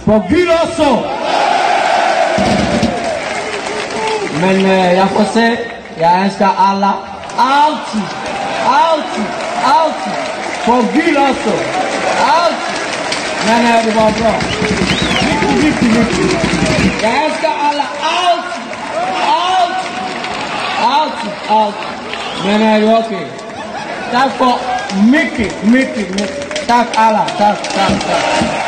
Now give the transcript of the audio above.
Forgive also. Men jag får se, jag önskar alla alltid. Forgive also. Alltid. Men det var bra. Mycket. Jag önskar alla alltid. Men det var okej. Tack för mycket. Tack alla. Tack.